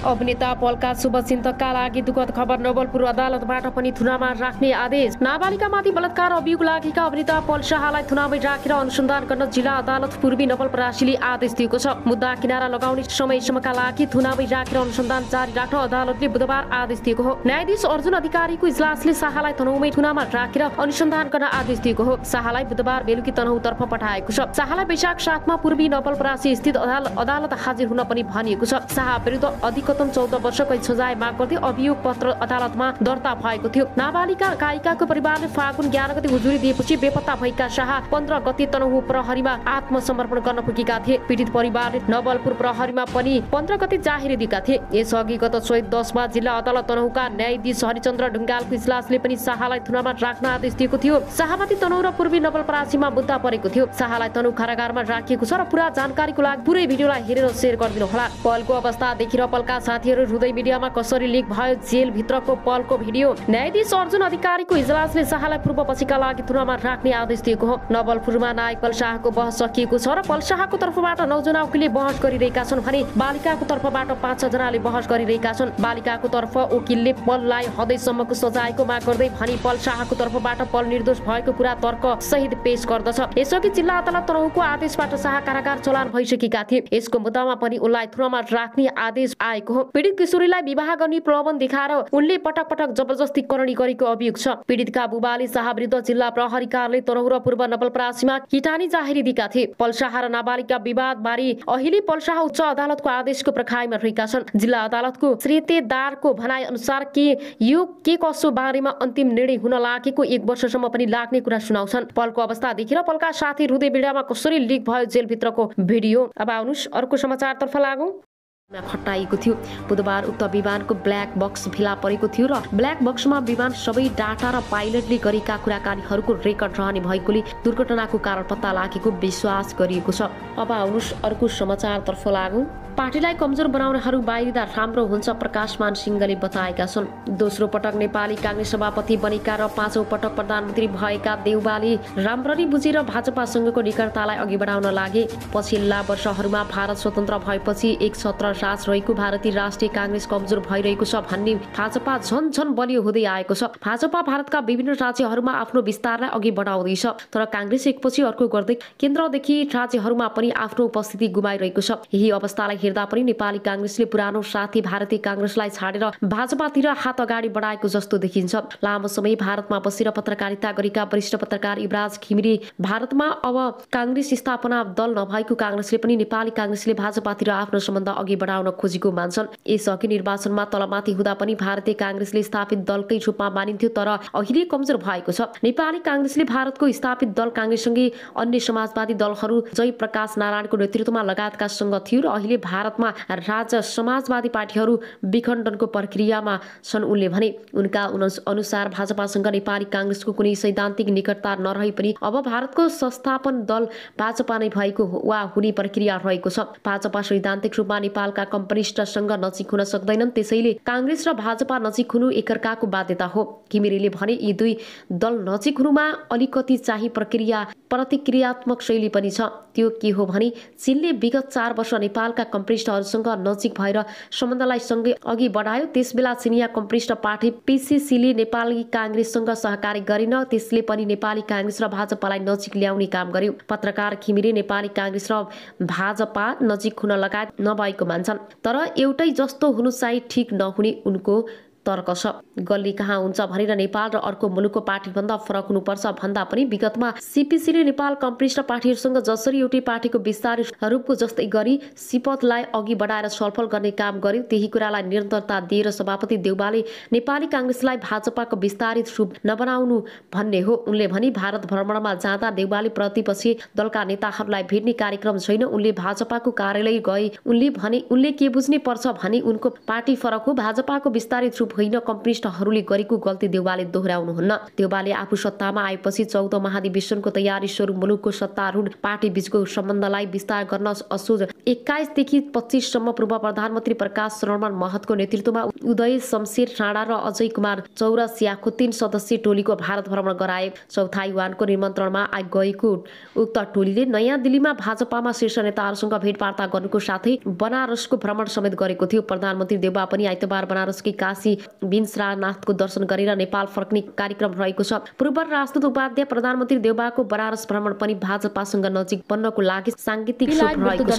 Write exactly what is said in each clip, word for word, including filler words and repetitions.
अभिनेता पलका शुभचिन्तकका लागि दुःखद खबर। नवलपुर अदालतबाट पनि थुनामा राख्ने आदेश। नाबालिकामाथि बलात्कार अभियोग लागेका अभिनेता पल शाहलाई थुनामै राखेर अनुसन्धान गर्न जिल्ला अदालत पूर्वी नवलपरासीले आदेश दिएको छ। मुद्दा किनारा लगाउने समयसम्मका लागि थुनामै राखेर अनुसन्धान जारी राख्न अदालतले बुधबार आदेश दिएको हो। न्यायाधीश अर्जुन अधिकारीको इजलासले शाहलाई तनहुमै थुनामा राखेर अनुसन्धान गर्न आदेश दिएको हो। शाहलाई बुधबार बेलुकी तनहुतर्फ पठाएको छ। शाहलाई वैशाख सातमा पूर्वी नवलपरासी स्थित अदालत हाजिर हुन पनि भनिएको छ। शाह विरुद्ध अधिकतम चौध वर्ष कैद सजाय माग गर्दै अभियोग पत्र अदालतमा दर्ता भएको थियो। नाबालिका गायिकाको परिवारले फागुन एघार गते उजुरी दिएपछि बेपत्ता भएका शाह पन्ध्र गते तनहु प्रहरीमा आत्मसमर्पण गर्न पुगेका थिए। पीडित परिवारले नवलपुर प्रहरीमा पनि पन्ध्र गते जाहेर दिएका थिए। यसअघि गत चैत दसमा जिल्ला अदालत तनहुका न्यायाधीश हरिचन्द्र ढुङ्गालको इजलासले पनि शाहलाई थुनामा राख्न आदेश दिएको थियो। शाहमाथि तनहु र पूर्वी नवलपरासीमा मुद्दा परेको थियो। शाहलाई तनहु कारागारमा राखिएको छ र पुरा जानकारीको लागि पुरै भिडियोलाई हेरेर शेयर गरिदिनु होला। पलको अवस्था देखेर पलका साथीहरू रुँदै मिडियामा कसरी लिक भयो जेल भित्रको पलको भिडियो। न्यायाधीश अर्जुन अधिकारीको इजलासले शाहलाई पूर्व पछिका लागि थुनामा राख्ने आदेश दिएको हो। नवलपुरमा नायक पल शाहको बहस सकिएको छ र पल शाहको तर्फबाट नौ जना वकिलले बहस गरिरहेका छन् भने बालिकाको तर्फबाट पाँच जनाले बहस गरिरहेका छन्। बालिकाको तर्फ वकिलले पललाई हदैसम्मको सजायको माग गर्दै भने पल शाहको तर्फबाट पल निर्दोष भएको कुरा तर्क सहित पेश गर्दछ। यसअघि जिल्ला अदालत तनहुको आदेशबाट शाह कारागार चलान भइसकेका थिए। यसको मुद्दामा पनि उनलाई थुनामा राख्ने आदेश आएको हो। पीडित किशोरीलाई विवाह गर्ने प्रलोभन देखाएर उनले पटक पटक जबरजस्ती करणी गरेको अभियोग छ। पीडितका बुबाले शाह विरुद्ध जिल्ला प्रहरी कार्यालय तनहु र पूर्व नवलपरासीमा किटानी जाहेरी दिएका थिए। पल शाह र नाबालिका विवाद बारे अहिले पल शाह उच्च अदालतको आदेशको प्रखाइमा रहेका छन्। जिल्ला अदालतको श्रेतेदारको भनाइ अनुसार के यो के कसो बारेमा अन्तिम निर्णय हुन लागेको एक वर्षसम्म पनि लाग्ने कुरा सुनाउँछन्। पलको अवस्था देखेर पलका साथी रुँदै भिडियोमा कसरी लिक भयो जेलभित्रको भिडियो। अब आउनुस् अर्को समाचारतर्फ लागौं। खटाइएको थियो। बुधबार उक्त विमानको ब्ल्याक बक्स फेला परेको थियो र ब्ल्याक बक्समा विमान सबै डाटा र पाइलटले गरेका कुराकानीहरूको रेकर्ड रहने भएकोले दुर्घटनाको कारण पत्ता लागेको विश्वास गरिएको छ। अब आउनुस् अर्को समाचारतर्फ लागौं। पार्टीलाई कमजोर बनाउनेहरू बाहिरिँदा राम्रो हुन्छ प्रकाशमान सिंहले बताएका छन्। दोस्रो पटक नेपाली कांग्रेस सभापति बनेका र पाँचौं पटक प्रधानमन्त्री भएका देउवाले राम्ररी बुझेर भाजपासँगको निकटतालाई अघि बढाउन लागे। पछिल्ला वर्षहरूमा भारत स्वतन्त्र भएपछि एक छत्र राज रहेको भारतीय राष्ट्रिय कांग्रेस कमजोर भइरहेको छ भन्ने भाजपा झन झन बलियो हुँदै आएको छ। भाजपा भारतका विभिन्न राज्यहरूमा आफ्नो विस्तारलाई अघि बढाउँदैछ तर कांग्रेस एकपछि अर्को गर्दै केन्द्रदेखि राज्यहरूमा पनि आफ्नो उपस्थिति गुमाइरहेको छ। यही अवस्थालाई हेर्दा पनि नेपाली कांग्रेसले पुरानो साथी भारतीय कांग्रेसलाई छाडेर भाजपातिर हात अगाडि बढाएको जस्तो देखिन्छ। लामो समय भारतमा बसेर पत्रकारिता गरेका वरिष्ठ पत्रकार युवराज घिमिरे भारतमा अब कांग्रेस स्थापना दल नभएको कांग्रेसले पनि नेपाली कांग्रेसले भाजपातिर आफ्नो सम्बन्ध अघि बढाउन खोजेको मान्छन्। यसअघि निर्वाचनमा तलमाथि हुँदा पनि भारतीय कांग्रेसले स्थापित दलकै रूपमा मानिन्थ्यो तर अहिले कमजोर भएको छ। नेपाली कांग्रेसले भारतको स्थापित दल कांग्रेससँगै अन्य समाजवादी दलहरू जय प्रकाश नारायणको नेतृत्वमा लगायतका सँग थियो र अहिले भारतमा राज्य समाजवादी पार्टीहरू विखण्डनको प्रक्रियामा छन् उनले भने। उनका अनुसार भाजपासँग नेपाली कांग्रेसको कुनै सैद्धान्तिक निकटता नरहे पनि अब भारतको संस्थापन दल भाजपा नै भएको वा हुने प्रक्रिया रहेको छ। भाजपा सैद्धान्तिक रूपमा नेपालका कम्युनिस्टसँग नजिक हुन सक्दैनन् त्यसैले कांग्रेस र भाजपा नजिक हुनु एकअर्काको बाध्यता हो। घिमिरेले भने यी दुई दल नजिक हुनुमा अलिकति चाहिँ प्रक्रिया प्रतिक्रियात्मक शैली पनि छ। त्यो के हो भने चीनले विगत चार वर्ष नेपालका कम्युनिस्टहरूसँग नजिक भएर सम्बन्धलाई सँगै अघि बढायो। त्यसबेला चिनिया कम्युनिस्ट पार्टी पीसीसीले नेपाली कांग्रेससँग सहकारी गरेन। त्यसले पनि नेपाली कांग्रेस र भाजपालाई नजिक ल्याउने काम गर्यो। पत्रकार घिमिरे नेपाली कांग्रेस र भाजपा नजिक हुन लगायत नभएको मान्छन् तर एउटै जस्तो हुनु चाहिँ ठिक नहुने उनको तर्क छ। गल्ली कहाँ हुन्छ भनेर नेपाल र अर्को मुलुकको पार्टीभन्दा फरक हुनुपर्छ भन्दा पनि विगतमा सीपीसीले नेपाल कम्युनिस्ट पार्टीहरूसँग जसरी एउटै पार्टीको विस्तारित रूपको जस्तै गरी सिपथलाई अघि बढाएर छलफल गर्ने काम गर्यो त्यही कुरालाई निरन्तरता दिएर सभापति देउवाले नेपाली कांग्रेसलाई भाजपाको विस्तारित रूप नबनाउनु भन्ने हो। उनले भने भारत भ्रमणमा जाँदा देउवाले प्रतिपक्षी दलका नेताहरूलाई भेट्ने कार्यक्रम छैन। उनले भाजपाको कार्यालय गए। उनले भने उनले के बुझ्ने पर्छ भने उनको पार्टी फरक हो भाजपाको विस्तारित रूप चुप होइन, कम्युनिस्टहरूले गरेको गल्ती देउबाले दोहोऱ्याउनुहुन्न। देउबाले आफू सत्तामा आएपछि चौध महाधिवेशनको तयारी स्वरूप मुलुकको सत्तारूढ पार्टी बीचको सम्बन्धलाई विस्तार गर्न असोज एक्काइसदेखि पच्चिससम्म पूर्व प्रधानमन्त्री प्रकाश शरण महतको नेतृत्वमा उदय शमशेर राणा र अजय कुमार चौरसियाको तीन सदस्यीय टोलीको भारत भ्रमण गराए। चौथा युवानको निमन्त्रणमा गएको उक्त टोलीले नयाँ दिल्लीमा भाजपामा शीर्ष नेताहरूसँग भेटवार्ता गर्नुको साथै बनारसको भ्रमण समेत गरेको थियो। प्रधानमन्त्री देउबा पनि आइतबार बनारसकै काशी विश्वनाथको दर्शन गरेर नेपाल फर्कने कार्यक्रम रहेको छ। पूर्व राजदूत उपाध्याय प्रधानमन्त्री देउबाको बनारस भ्रमण पनि भाजपासँग नजिक बन्नको लागि सांगीतिक रहेको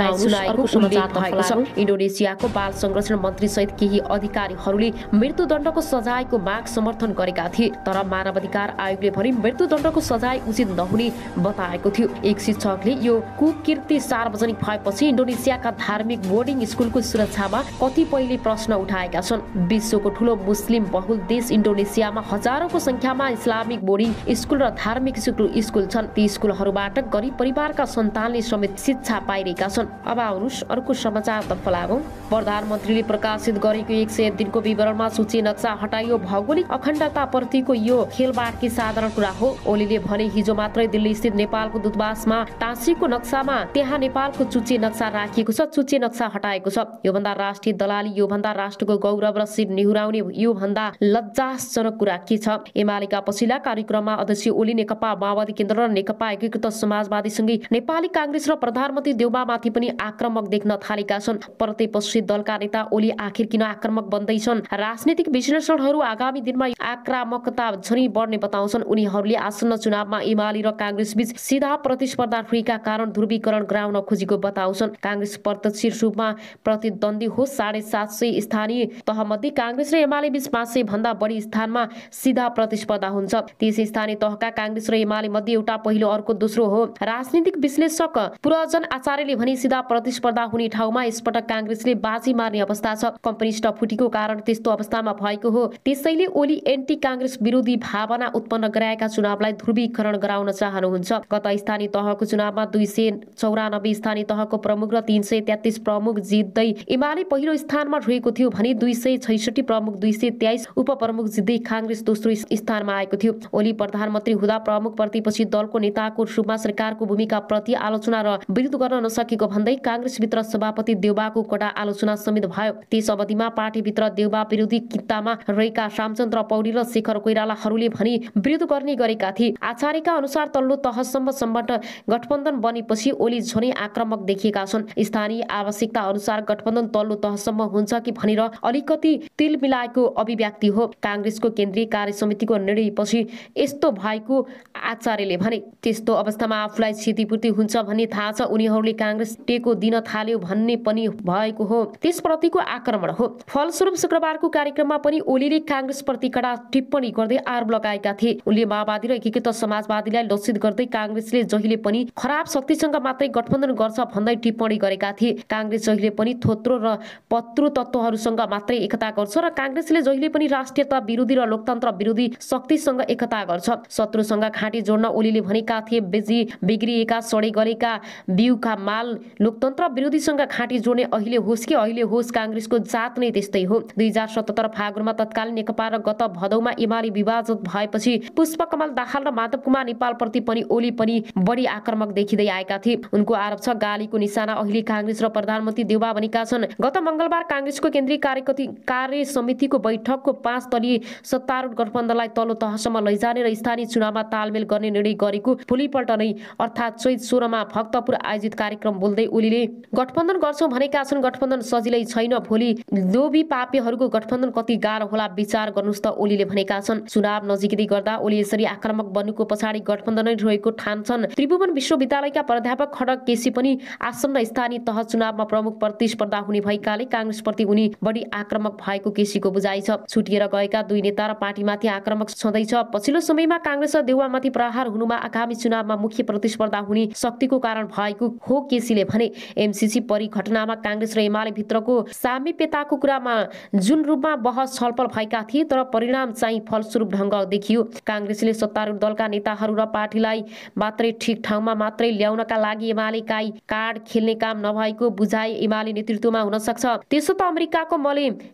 छ। इन्डोनेसियाको बाल संरक्षण मन्त्री सहित केही अधिकारीहरूले मृत्युदण्डको सजायको माग समर्थन गरेका थिए, तर मानवाधिकार आयोगले भने मृत्युदण्डको सजाय उचित नहुने बताएको थियो। एक शिक्षकले यो कुकीर्ति सार्वजनिक भएपछि इन्डोनेसियाका धार्मिक बोर्डिङ स्कुलको सुरक्षामा कतिपयले प्रश्न उठाएका छन्। विश्वको ठूलो मुस्लिम बहुल देश इन्डोनेसियामा हजारौंको संख्यामा इस्लामिक बोर्डिङ स्कुल र धार्मिक स्कुल छन्। ती स्कुलहरूबाट गरिब परिवारका सन्तानले समेत शिक्षा पाइरहेका छन्। अब आउनुहोस् अर्को समाचारतर्फ लागौं। प्रधानमन्त्रीले प्रकाशित गरेको एक सय दिनको विवरणमा सूची नक्सा हटाइयो। भौगोलिक अखण्डता प्रतिको यो खेलबाडकी साधारण कुरा हो। ओलीले भने हिजो मात्रै दिल्ली स्थित नेपालको दूतावासमा टाँसिएको नक्सामा त्यहाँ नेपालको चुच्चे नक्सा राखिएको छ, चुच्चे नक्सा हटाएको छ। योभन्दा राष्ट्रिय दलाली, योभन्दा राष्ट्रको गौरव र शिर निहुराउने योभन्दा लज्जाजनक कुरा के छ? एमालेका पछिल्ला कार्यक्रममा अध्यक्ष ओली नेकपा माओवादी केन्द्र र नेकपा एकीकृत समाजवादीसँगै नेपाली कांग्रेस र प्रधानमन्त्री देउबामाथि पनि आक्रमक देख्न थालेका छन्। प्रतिपक्षी दलका नेता ओली आखिर किन आक्रमक बन्दैछन्? राजनीतिक विश्लेषणहरू आगामी दिनमा आक्रामकता झनै बढ्ने बताउँछन्। उनीहरूले आसन्न चुनावमा एमाले र कांग्रेस बीच सीधा प्रतिस्पर्धा रहेका कारण ध्रुवीकरण गराउन खोजेको बताउँछन्। कांग्रेस प्रत्यक्ष रूपमा प्रतिद्वन्दी हो। साढे सात सय स्थानीय तहमध्ये कांग्रेस र एमाले बीच पाँच सय भन्दा बढी स्थानमा सीधा प्रतिस्पर्धा हुन्छ। तीस स्थानीय तहका कांग्रेस र एमाले मध्ये एउटा पहिलो अर्को दोस्रो हो। राजनीतिक विश्लेषक पुरजन आचार्यले भने सीधा प्रतिस्पर्धा हुने ठाउँमा यसपटक कांग्रेसले बाजी मार्ने अवस्था छ। कम्युनिस्ट फुटेको कारण त्यस्तो अवस्थामा भएको हो। त्यसैले ओली एन्टी कांग्रेस विरोधी भावना उत्पन्न गराएका चुनावलाई ध्रुवीकरण गराउन चाहनुहुन्छ। गत स्थानीय तहको चुनावमा दुई सय चौरानब्बे स्थानीय तहको प्रमुख र तीन सय तेत्तीस प्रमुख जित्दै एमाले पहिलो स्थानमा रहेको थियो भने दुई सय छैसठी प्रमुख, दुई सय तेइस उपप्रमुख जित्दै कांग्रेस दोस्रो स्थानमा आएको थियो। ओली प्रधानमन्त्री हुँदा प्रमुख प्रतिपक्षी दलको नेताको रूपमा सरकारको भूमिका प्रति आलोचना र विरोध गर्न नसकेको भन्दै कांग्रेसभित्र सभापति देउबाको कडा आलोचना समेत भयो। त्यस अवधिमा पार्टीभित्र देउबा विरोधी कित्तामा रहेका रामचन्द्र पौडेल र शेखर कोइरालाहरूले भने विरोध गर्ने गरेका थिए। आचार्यका अनुसार तल्लो तहसम्म सम्बन्ध गठबन्धन बनेपछि ओली झनै आक्रामक देखिएका छन्। स्थानीय आवश्यकता अनुसार गठबन्धन तल्लो तहसम्म हुन्छ कि भनेर अलिकति तिल मिलाएको अभिव्यक्ति हो। कांग्रेसको केन्द्रीय कार्य समितिको निर्णयपछि यस्तो भएको आचार्यले भने। त्यस्तो अवस्थामा आफूलाई क्षतिपूर्ति हुन्छ भन्ने थाहा छ। उनीहरूले कांग्रेस टेको दिन थाल्यो भन्ने पनि भएको हो। त्यसप्रतिको आक्रमण हो। फलस्वरूप शुक्रबारको कार्यक्रममा पनि ओलीले कांग्रेसप्रति कडा टिप्पणी गर्दै आरोप लगाएका थिए। उनले माओवादी र एकीकृत समाजवादीलाई लक्षित गर्दै कांग्रेसले जहिले पनि खराब शक्तिसँग मात्रै गठबन्धन गर्छ भन्दै टिप्पणी गरेका थिए। कांग्रेस जहिले पनि थोत्रो र पत्रु तत्त्वहरूसँग मात्रै एकता गर्छ र कांग्रेसले जहिले पनि राष्ट्रियता विरोधी र लोकतन्त्र विरोधी शक्तिसँग एकता गर्छ। शत्रुसँग घाँटी जोड्न ओलीले भनेका थिए बिजी बिग्रिएका सडे गलेका बिउका माल लोकतन्त्र विरोधीसँग घाँटी जोड्ने अहिले होस् कि अहिले होस् कांग्रेसको जात नै त्यस्तै हो। दुई हजार सतहत्तर फागुनमा तत्कालीन नेकपा र गत भदौमा एमाले विभाजित भएपछि पुष्पकमल दाहाल र माधव कुमार नेपालप्रति पनि ओली पनि बढी आक्रामक देखिँदै आएका थिए। उनको आरोप छ गालीको निशाना अहिले कांग्रेस र प्रधानमन्त्री देउबा बनेका छन्। गत मंगलबार कांग्रेसको केन्द्रीय कार्य समितिको बैठकको पाँच दलीय सत्तारूढ गठबन्धनलाई तल्लो तहसम्म लैजाने र स्थानीय चुनावमा तालमेल गर्ने निर्णय गरेको भोलिपल्ट नै अर्थात् चैत सोह्रमा भक्तपुर आयोजित कार्यक्रम बोल्दै ओलीले गठबन्धन गर्छौं भनेका छन्। गठबन्धन सजिलै छैन। भोलि लोभी पापीहरूको गठबन्धन कति गाह्रो होला विचार गर्नुस् त ओलीले भनेका छन्। चुनाव नजिकै गर्दा ओली यसरी आक्रामक बन्नुको पछाडि गठबन्धनै रहेको ठान्छन्। त्रिभुवन विश्वविद्यालयका प्राध्यापक खड्ग केसी पनि आसन्न स्थानीय तह चुनावमा प्रमुख प्रतिस्पर्धा हुने भएकाले कांग्रेसप्रति उनी बढी आक्रामक भएको केसीको बुझाइ छ। छुटिएर गएका दुई नेता र पार्टीमाथि आक्रामक छँदैछ। पछिल्लो समयमा कांग्रेस र देउबामाथि प्रहार हुनुमा आगामी चुनावमा मुख्य प्रतिस्पर्धा हुने शक्तिको कारण भएको हो केसीले भने। एमसीसी परिघटनामा कांग्रेस र एमाले भित्रको सामिप्यताको कुरामा जुन रूपमा बहस छलफल भएका थिए तर परिणाम चाहिँ फलस्वरूप ढंग देखियो। कांग्रेसले सत्तारूढ दलका नेताहरू र पार्टीलाई मात्रै ठिक ठाउँमा मात्रै ल्याउनका लागि एमालेकाई कार्ड खेल्ने काम नभएको बुझाइ एमाले नेतृत्वमा हुन सक्छ। त्यसो त अमेरिकाको मले मिलेनियम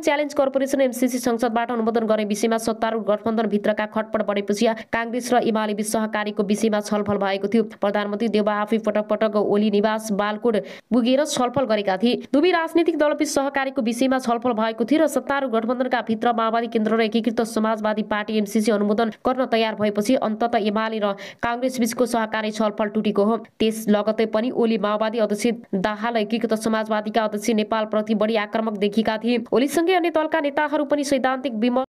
च्यालेन्ज कर्पोरेसन एमसीसी संसदबाट अनुमोदन गर्ने विषयमा सत्तारूढ गठबन्धन भित्रका खटपट बढेपछि कांग्रेस र एमाले बीच सहकारीको विषयमा छलफल भएको थियो। प्रधानमन्त्री देउबा आफै पटक पटक ओली निवास बालकोट पुगेर छलफल गरेका थिए। दुवै राजनीतिक दलबीच सहकारीको विषयमा छलफल भएको थियो र सत्तारूढ गठबन्धनका भित्र माओवादी केन्द्र र एकीकृत समाजवादी पार्टी एमसीसी अनुमोदन गर्न तयार भएपछि अन्तत एमाले र कांग्रेस बीचको सहकारी छलफल टुटेको हो। त्यस लगतै पनि ओली माओवादी अध्यक्ष दाहाल एकीकृत समाजवादीका अध्यक्ष नेपाल प्रति बढी आक्रामक देखिएका थिए। ओलीसँगै अन्य दलका नेताहरू पनि सैद्धान्तिक विमर्श